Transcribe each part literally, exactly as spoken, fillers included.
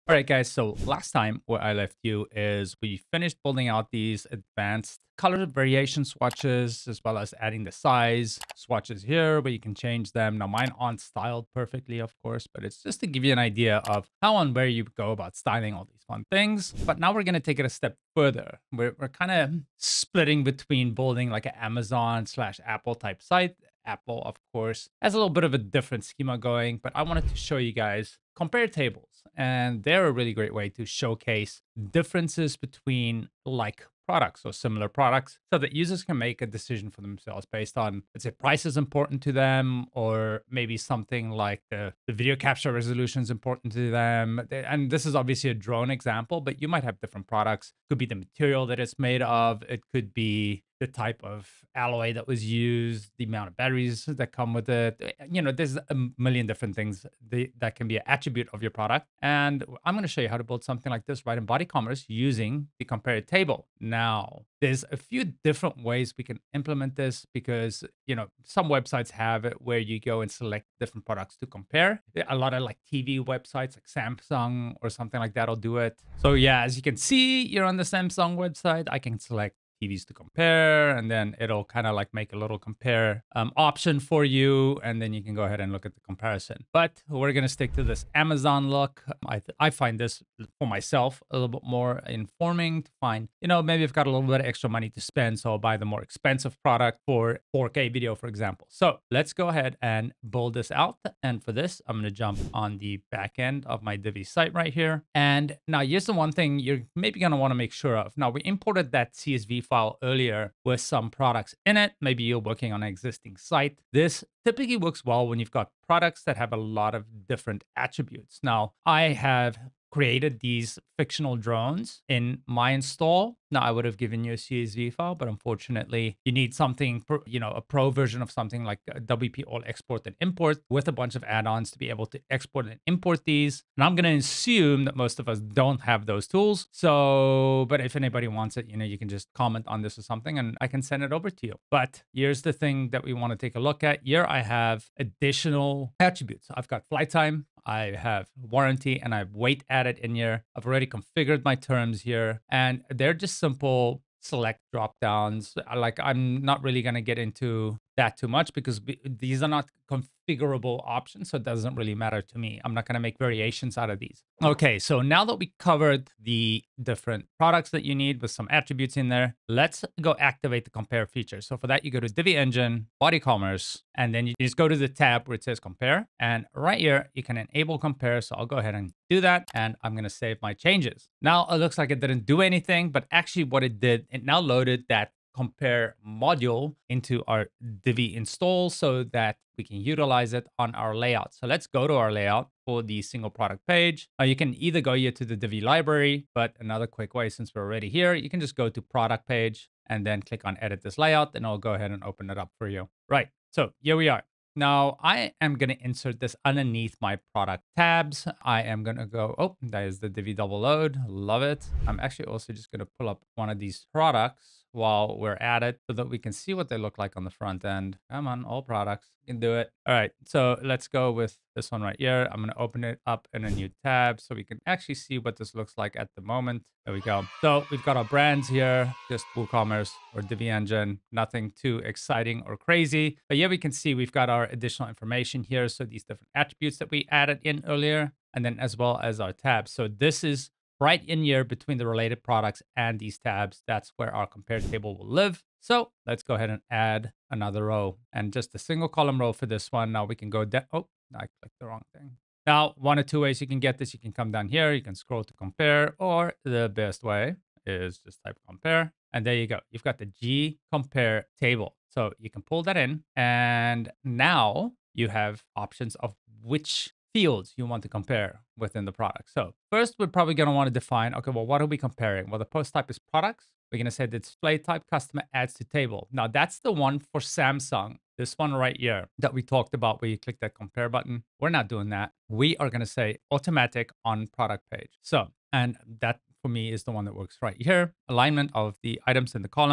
All right, guys. So last time where I left you is we finished building out these advanced color variation swatches, as well as adding the size swatches here where you can change them. Now mine aren't styled perfectly, of course, but it's just to give you an idea of how and where you go about styling all these fun things. But now we're going to take it a step further. We're, we're kind of splitting between building like an Amazon slash Apple type site. Apple, of course, has a little bit of a different schema going, but I wanted to show you guys compare tables. And they're a really great way to showcase differences between like products or similar products so that users can make a decision for themselves based on, let's say, price is important to them, or maybe something like the, the video capture resolution is important to them. And this is obviously a drone example, but you might have different products. Could be the material that it's made of. It could be the type of alloy that was used, the amount of batteries that come with it. You know, there's a million different things that, that can be an attribute of your product. And I'm going to show you how to build something like this right in BodyCommerce using the compare table. Now, there's a few different ways we can implement this because, you know, some websites have it where you go and select different products to compare. A lot of like T V websites like Samsung or something like that will do it. So yeah, as you can see, you're on the Samsung website. I can select T Vs to compare, and then it'll kind of like make a little compare um, option for you, and then you can go ahead and look at the comparison. But we're gonna stick to this Amazon look. I, I find this for myself a little bit more informing to find, you know, maybe I've got a little bit of extra money to spend, so I'll buy the more expensive product for four K video, for example. So let's go ahead and build this out. And for this, I'm gonna jump on the back end of my Divi site right here. And now here's the one thing you're maybe gonna wanna make sure of. Now we imported that C S V file earlier with some products in it. Maybe you're working on an existing site. This typically works well when you've got products that have a lot of different attributes. Now, I have created these fictional drones in my install. Now, I would have given you a C S V file, but unfortunately, you need something, you know, a pro version of something like a W P All Export and Import with a bunch of add-ons to be able to export and import these. And I'm going to assume that most of us don't have those tools. So, but if anybody wants it, you know, you can just comment on this or something and I can send it over to you. But here's the thing that we want to take a look at. Here I have additional attributes. I've got flight time, I have warranty, and I have weight added in here. I've already configured my terms here, and they're just simple select drop downs. Like, I'm not really going to get into that too much because we, these are not configurable options, so it doesn't really matter to me. I'm not going to make variations out of these. Okay, so now that we covered the different products that you need with some attributes in there, let's go activate the compare feature. So for that, you go to Divi Engine, BodyCommerce, and then you just go to the tab where it says compare. And right here, you can enable compare. So I'll go ahead and do that, and I'm going to save my changes. Now it looks like it didn't do anything, but actually what it did, it now loaded that compare module into our Divi install so that we can utilize it on our layout. So let's go to our layout for the single product page. Uh, you can either go here to the Divi library, but another quick way, since we're already here, you can just go to product page and then click on edit this layout, and I'll go ahead and open it up for you. Right, so here we are. Now, I am going to insert this underneath my product tabs. I am going to go, oh, that is the Divi double load. Love it. I'm actually also just going to pull up one of these products while we're at it so that we can see what they look like on the front end. Come on, all products. You can do it. All right, so let's go with this one right here. I'm going to open it up in a new tab so we can actually see what this looks like at the moment. There we go. So we've got our brands here, just WooCommerce or Divi Engine, nothing too exciting or crazy. But yeah, we can see we've got our additional information here. So these different attributes that we added in earlier, and then as well as our tabs. So this is right in here between the related products and these tabs. That's where our compare table will live. So let's go ahead and add another row and just a single column row for this one. Now we can go down. Oh, I clicked the wrong thing. Now, one or two ways you can get this. You can come down here, you can scroll to compare, or the best way is just type compare. And there you go. You've got the G compare table. So you can pull that in. And now you have options of which fields you want to compare within the product. So first, we're probably going to want to define, okay, well, what are we comparing? Well, the post type is products. We're going to say the display type customer adds to table. Now, that's the one for Samsung. This one right here that we talked about where you click that compare button. We're not doing that. We are going to say automatic on product page. So, and that for me is the one that works right here. Alignment of the items in the column.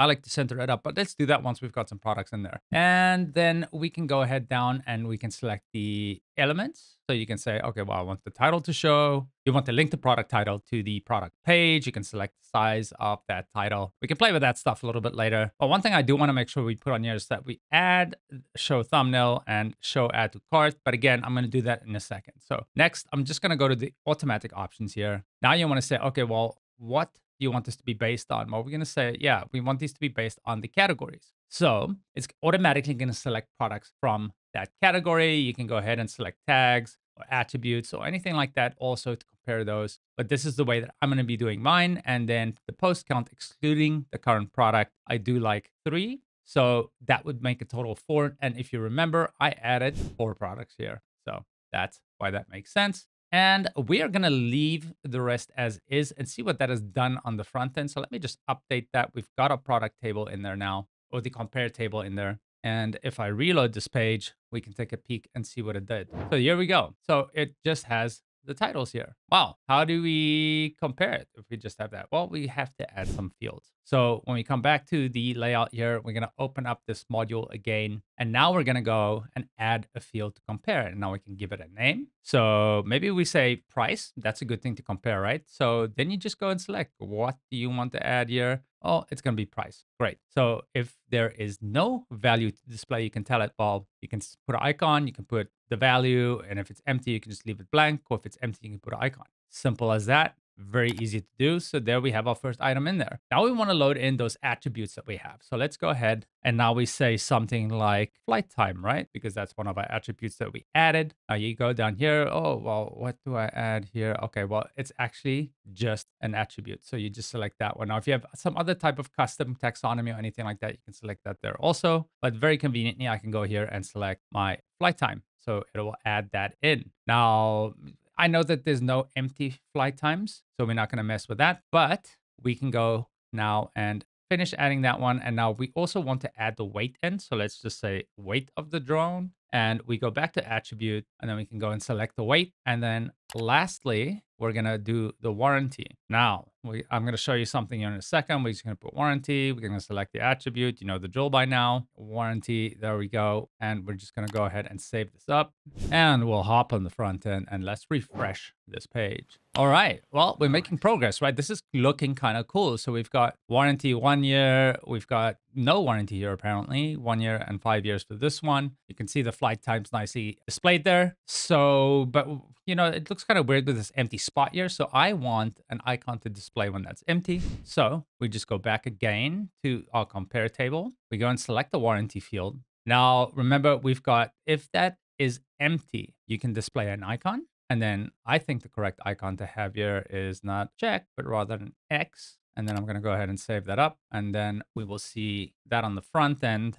I like to center it up, but let's do that once we've got some products in there. And then we can go ahead down and we can select the elements. So you can say, okay, well, I want the title to show. You want to link the product title to the product page. You can select the size of that title. We can play with that stuff a little bit later. But one thing I do want to make sure we put on here is that we add show thumbnail and show add to cart. But again, I'm going to do that in a second. So next, I'm just going to go to the automatic options here. Now you want to say, okay, well, what do you want this to be based on? Well, we're going to say, yeah, we want these to be based on the categories. So it's automatically going to select products from that category. You can go ahead and select tags or attributes or anything like that also to compare those. But this is the way that I'm going to be doing mine. And then the post count, excluding the current product, I do like three. So that would make a total of four. And if you remember, I added four products here. So that's why that makes sense. And we are going to leave the rest as is and see what that has done on the front end. So let me just update that. We've got a product table in there now, or the compare table in there. And if I reload this page, we can take a peek and see what it did. So here we go. So it just has the titles here. Wow. How do we compare it if we just have that? Well, we have to add some fields. So when we come back to the layout here, we're going to open up this module again. And now we're going to go and add a field to compare. And now we can give it a name. So maybe we say price. That's a good thing to compare, right? So then you just go and select, what do you want to add here? Oh, it's going to be price. Great. So if there is no value to display, you can tell it, well, you can put an icon, you can put the value, and if it's empty, you can just leave it blank. Or if it's empty, you can put an icon. Simple as that. Very easy to do. So there we have our first item in there. Now we want to load in those attributes that we have. So let's go ahead. And now we say something like flight time, right? Because that's one of our attributes that we added. Now you go down here. Oh, well, what do I add here? Okay, well, it's actually just an attribute. So you just select that one. Now, if you have some other type of custom taxonomy or anything like that, you can select that there also. But very conveniently, I can go here and select my flight time. So it will add that in. Now, I know that there's no empty flight times, so we're not going to mess with that, but we can go now and finish adding that one. And now we also want to add the weight in. So let's just say weight of the drone. And we go back to attribute, and then we can go and select the weight. And then lastly, we're going to do the warranty. Now, we, I'm going to show you something here in a second. We're just going to put warranty. We're going to select the attribute. You know the drill by now. Warranty. There we go. And we're just going to go ahead and save this up. And we'll hop on the front end and let's refresh this page. All right. Well, we're making progress, right? This is looking kind of cool. So we've got warranty one year. We've got no warranty here, apparently. One year and five years for this one. You can see the flight times nicely displayed there. So, but you know, it looks kind of weird with this empty spot here. So I want an icon to display when that's empty. So we just go back again to our compare table. We go and select the warranty field. Now, remember, we've got, if that is empty, you can display an icon. And then I think the correct icon to have here is not check, but rather an X. And then I'm going to go ahead and save that up. And then we will see that on the front end.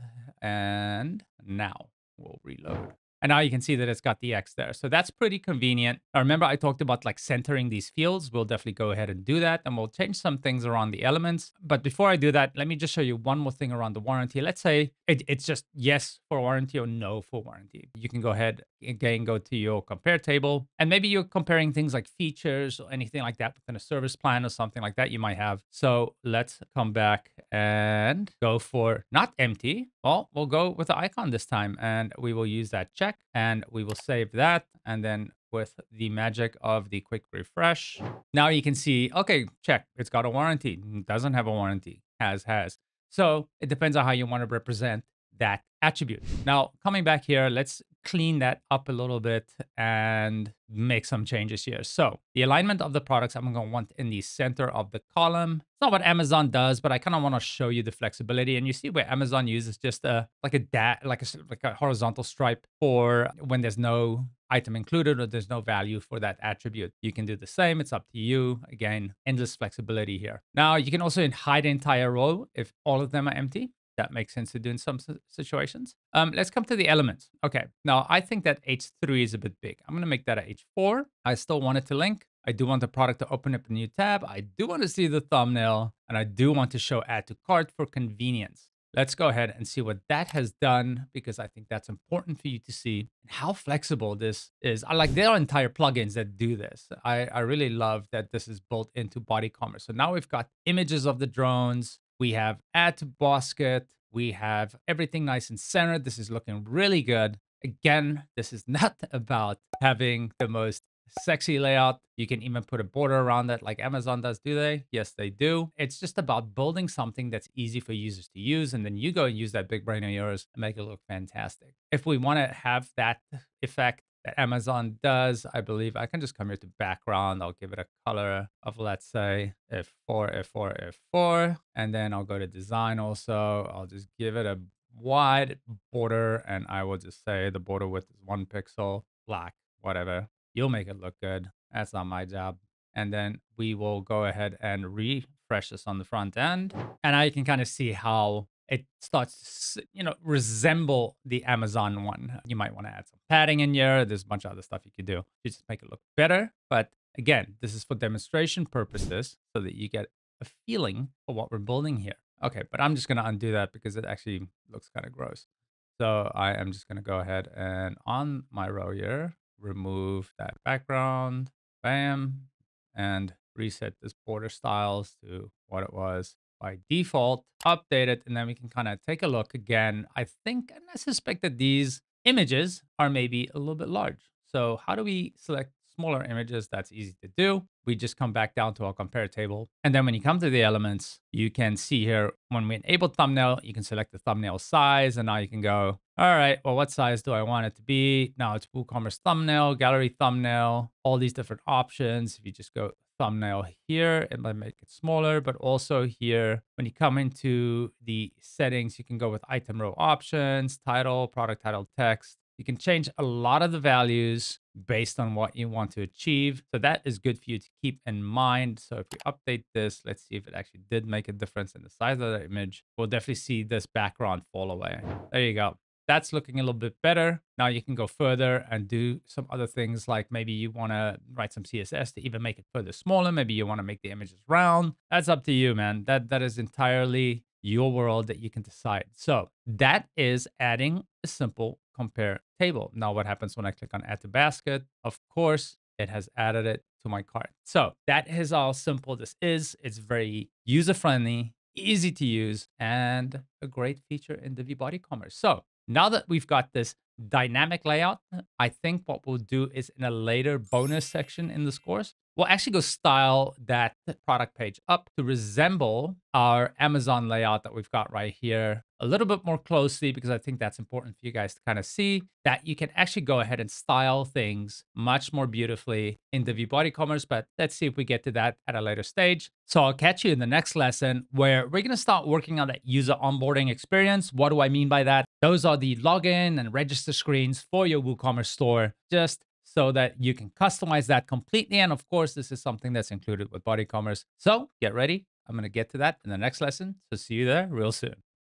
And now we'll reload. And now you can see that it's got the X there. So that's pretty convenient. Now remember, I talked about like centering these fields. We'll definitely go ahead and do that. And we'll change some things around the elements. But before I do that, let me just show you one more thing around the warranty. Let's say it, it's just yes for warranty or no for warranty. You can go ahead, again, go to your compare table. And maybe you're comparing things like features or anything like that within a service plan or something like that you might have. So let's come back and go for not empty. Well, we'll go with the icon this time and we will use that check and we will save that. And then with the magic of the quick refresh, now you can see, okay, check, it's got a warranty. Doesn't have a warranty, has, has. So it depends on how you want to represent that attribute. Now, coming back here, let's clean that up a little bit and make some changes here. So the alignment of the products I'm going to want in the center of the column. It's not what Amazon does, but I kind of want to show you the flexibility. And you see where Amazon uses just a like a da like a like a horizontal stripe for when there's no item included or there's no value for that attribute. You can do the same. It's up to you. Again, endless flexibility here. Now you can also hide the entire row if all of them are empty. That makes sense to do in some situations. Um, let's come to the elements. Okay, now I think that H three is a bit big. I'm going to make that a H four. I still want it to link. I do want the product to open up a new tab. I do want to see the thumbnail. And I do want to show add to cart for convenience. Let's go ahead and see what that has done, because I think that's important for you to see how flexible this is. I like, there are entire plugins that do this. I, I really love that this is built into BodyCommerce. So now we've got images of the drones. We have add to basket. We have everything nice and centered. This is looking really good. Again, this is not about having the most sexy layout. You can even put a border around it like Amazon does, do they? Yes, they do. It's just about building something that's easy for users to use. And then you go and use that big brain of yours and make it look fantastic. If we want to have that effect that Amazon does, I believe I can just come here to background. I'll give it a color of, let's say, F four, F four, F four. And then I'll go to design also. I'll just give it a wide border. And I will just say the border width is one pixel, black, whatever. You'll make it look good. That's not my job. And then we will go ahead and refresh this on the front end. And now you can kind of see how it starts to, you know, resemble the Amazon one. You might want to add some padding in here. There's a bunch of other stuff you could do to just make it look better. But again, this is for demonstration purposes so that you get a feeling for what we're building here. Okay, but I'm just going to undo that because it actually looks kind of gross. So I am just going to go ahead and on my row here, remove that background, bam, and reset this border styles to what it was by default, update it, and then we can kind of take a look again. I think, and I suspect that these images are maybe a little bit large. So how do we select smaller images? That's easy to do. We just come back down to our compare table. And then when you come to the elements, you can see here, when we enable thumbnail, you can select the thumbnail size. And now you can go, all right, well, what size do I want it to be? Now it's WooCommerce thumbnail, gallery thumbnail, all these different options. If you just go thumbnail here, it might make it smaller, but also here, when you come into the settings, you can go with item row options, title, product title, text. You can change a lot of the values based on what you want to achieve. So that is good for you to keep in mind. So if we update this, let's see if it actually did make a difference in the size of the image. We'll definitely see this background fall away. There you go. That's looking a little bit better. Now you can go further and do some other things, like maybe you want to write some C S S to even make it further smaller. Maybe you want to make the images round. That's up to you, man. That that is entirely your world that you can decide. So that is adding a simple compare table. Now what happens when I click on add to basket? Of course, it has added it to my cart. So that is how simple this is. It's very user-friendly, easy to use, and a great feature in Divi BodyCommerce. So now that we've got this dynamic layout, I think what we'll do is in a later bonus section in this course, we'll actually go style that product page up to resemble our Amazon layout that we've got right here a little bit more closely, because I think that's important for you guys to kind of see that you can actually go ahead and style things much more beautifully in Divi BodyCommerce. But let's see if we get to that at a later stage. So I'll catch you in the next lesson where we're going to start working on that user onboarding experience. What do I mean by that? Those are the login and register screens for your WooCommerce store, just so that you can customize that completely. And of course, this is something that's included with BodyCommerce. So get ready. I'm going to get to that in the next lesson. So see you there real soon.